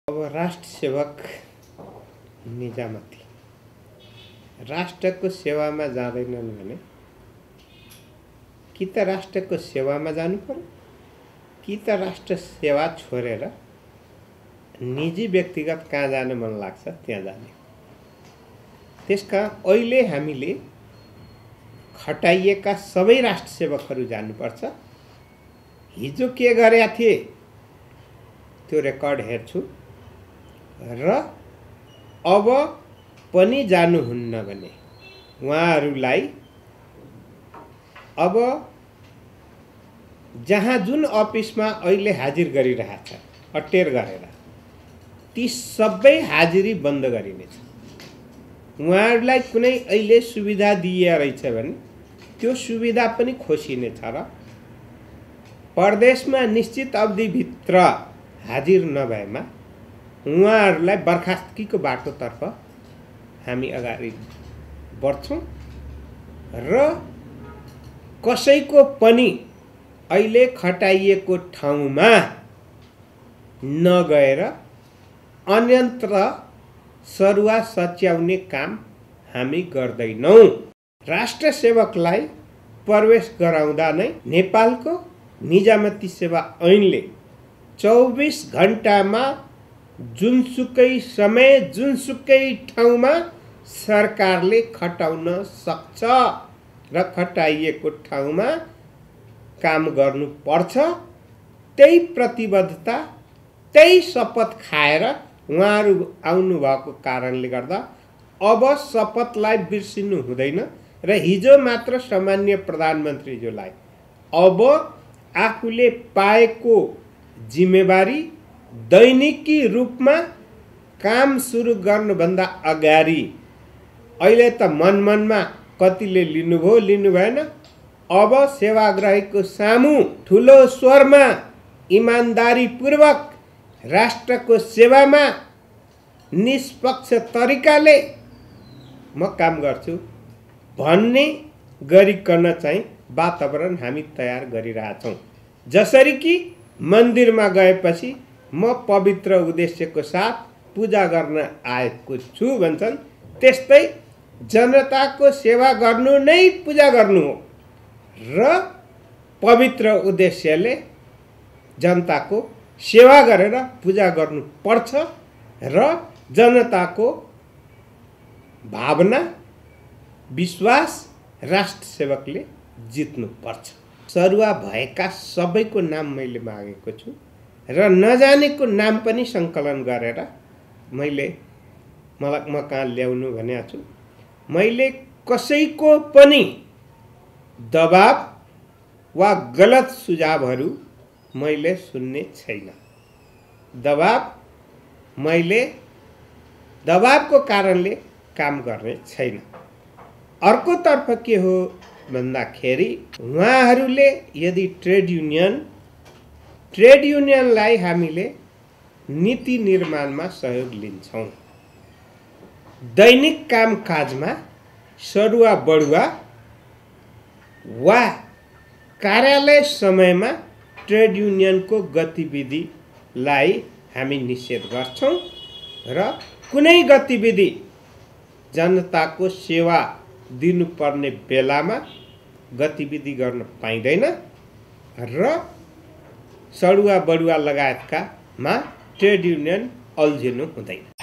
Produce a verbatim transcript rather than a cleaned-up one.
अब राष्ट्र सेवक निजामती राष्ट्रको सेवामा जाँदैनन् भने कि त राष्ट्रको सेवामा जानु पर्यो कि त राष्ट्र सेवा छोडेर निजी व्यक्तिगत कहाँ जान मन लाग्छ त्यहाँ जाने। त्यसका अहिले हामीले खटाइएका सबै राष्ट्र सेवकहरू जानुपर्छ। हिजो के गरेका थिए त्यो रेकर्ड हेर्छु र अब पनि जानुहुन्न भने उहाँहरूलाई अब जहाँ जुन अफिसमा अहिले हाजिर गरिरहेछ अटेर गरेर ती सबै हाजिरी बन्द गरिनेछ। उहाँहरूलाई कुनै अहिले सुविधा दिए रहेछ भने त्यो सुविधा पनि खोसिनेछ र परदेशमा निश्चित अवधिभित्र हाजिर नभएमा उहाँहरूलाई बर्खास्तगीको बाटोतर्फ हामी अगाडि बढ्छौँ र कसैको पनि अहिले खटाइएको ठाउँमा नगएर अन्यत्र सरुवा सच्याउने काम हामी गर्दैनौँ। राष्ट्र सेवकलाई प्रवेश गराउँदा नै नेपालको निजामती सेवा ऐनले चौबीस घण्टामा जुनसुकै समय जुनसुकै ठाउँमा सरकारले खटाउन सक्छ र खटाइएको ठाउँमा काम गर्नुपर्छ। त्यही प्रतिबद्धता त्यही शपथ खाएर उहाँहरू आउनुभएको कारणले गर्दा अब शपथलाई बिर्सिनु हुँदैन र हिजो मात्र सामान्य प्रधानमन्त्रीज्यूलाई अब आफूले पाएको जिम्मेवारी दैनिकी रूपमा काम सुरु गर्नुभन्दा अगाडि अहिले त मन मनमा कतिले लिनुभयो लिनु भएन। अब सेवाग्राहीको सामु ठुलो स्वरमा इमानदारीपूर्वक राष्ट्रको सेवामा निष्पक्ष तरिकाले म काम गर्छु भन्ने गरिकन चाहिँ वातावरण हामी तयार गरिरहेछौँ। जसरी कि मन्दिरमा गएपछि म पवित्र उद्देश्यको साथ पूजा गर्न आएको छु भन्छन्, त्यस्तै जनताको सेवा गर्नु नै पूजा गर्नु हो र पवित्र उद्देश्यले जनताको सेवा गरेर पूजा गर्नु पर्छ र जनताको भावना विश्वास राष्ट्र सेवकले जित्नु पर्छ। सरुवा भएका सबैको नाम मैले मागेको छु र नजानेको नाम पनि सङ्कलन गरेर मैले मलाई म कहाँ ल्याउनु भनेको छु। मैले कसैको पनि दबाब वा गलत सुझावहरू मैले सुन्ने छैन। दबाब मैले दबाबको कारणले काम गर्ने छैन। अर्कोतर्फ के हो भन्दाखेरि उहाँहरूले यदि ट्रेड युनियन ट्रेड युनियनलाई हामीले नीति निर्माणमा सहयोग लिन्छौँ, दैनिक कामकाजमा सरुवा बढुवा वा कार्यालय समयमा ट्रेड युनियनको गतिविधिलाई हामी निषेध गर्छौँ र कुनै गतिविधि जनताको सेवा दिनुपर्ने बेलामा गतिविधि गर्न पाइँदैन र सरुवा बढुवा लगायतकामा ट्रेड युनियन अल्झिनु हुँदैन।